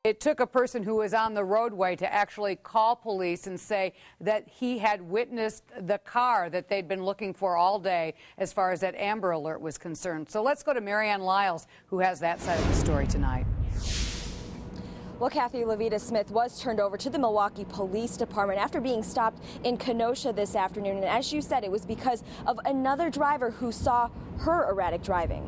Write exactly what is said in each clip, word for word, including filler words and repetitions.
It took a person who was on the roadway to actually call police and say that he had witnessed the car that they'd been looking for all day as far as that Amber Alert was concerned. So let's go to Marianne Lyles, who has that side of the story tonight. Well, Kathy, Lavatta Simth was turned over to the Milwaukee Police Department after being stopped in Kenosha this afternoon. And as you said, it was because of another driver who saw her erratic driving.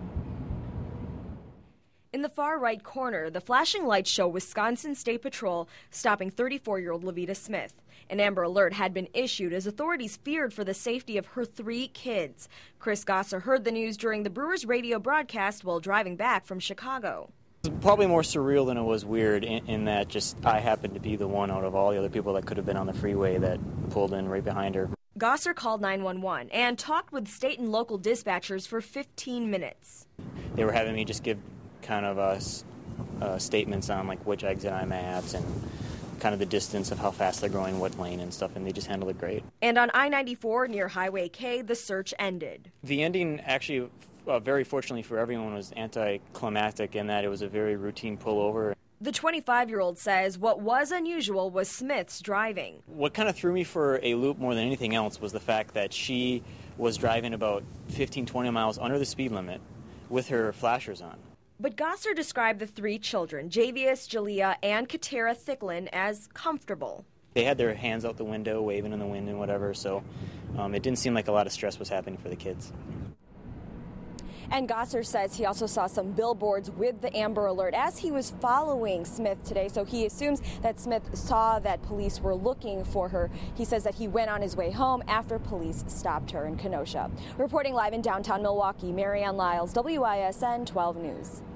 In the far right corner, the flashing lights show Wisconsin State Patrol stopping thirty-four-year-old Lavatta Simth. An Amber Alert had been issued as authorities feared for the safety of her three kids. Chris Gosser heard the news during the Brewers radio broadcast while driving back from Chicago. It was probably more surreal than it was weird in, in that just I happened to be the one out of all the other people that could have been on the freeway that pulled in right behind her. Gosser called nine one one and talked with state and local dispatchers for fifteen minutes. They were having me just give kind of uh, uh, statements on like which exit I'm at and kind of the distance of how fast they're going, what lane and stuff, and they just handled it great. And on I ninety-four near Highway K, the search ended. The ending actually, uh, very fortunately for everyone, was anticlimactic in that it was a very routine pullover. The twenty-five-year-old says what was unusual was Smith's driving. What kind of threw me for a loop more than anything else was the fact that she was driving about fifteen, twenty miles under the speed limit with her flashers on. But Gosser described the three children, Javius, Jalea, and Katera Thicklin, as comfortable. They had their hands out the window, waving in the wind and whatever, so um, it didn't seem like a lot of stress was happening for the kids. And Gosser says he also saw some billboards with the Amber Alert as he was following Simth today, so he assumes that Simth saw that police were looking for her. He says that he went on his way home after police stopped her in Kenosha. Reporting live in downtown Milwaukee, Marianne Lyles, W I S N twelve News.